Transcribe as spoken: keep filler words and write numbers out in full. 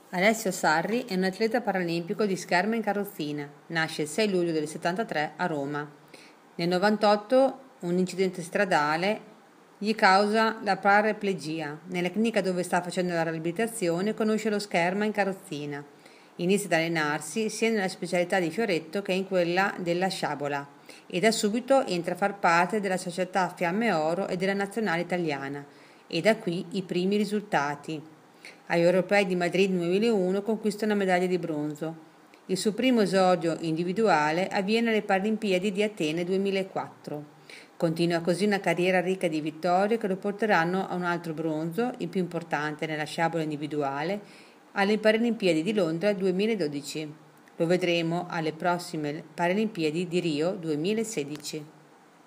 Alessio Sarri è un atleta paralimpico di scherma in carrozzina. Nasce il sei luglio del settantatré a Roma. Nel novantotto un incidente stradale gli causa la paraplegia. Nella clinica dove sta facendo la riabilitazione conosce lo scherma in carrozzina. Inizia ad allenarsi sia nella specialità di Fioretto che in quella della sciabola e da subito entra a far parte della società Fiamme Oro e della nazionale italiana. E da qui i primi risultati. Agli Europei di Madrid duemilauno conquista una medaglia di bronzo. Il suo primo esordio individuale avviene alle Paralimpiadi di Atene duemilaquattro. Continua così una carriera ricca di vittorie che lo porteranno a un altro bronzo, il più importante nella sciabola individuale, alle Paralimpiadi di Londra duemiladodici. Lo vedremo alle prossime Paralimpiadi di Rio duemilasedici.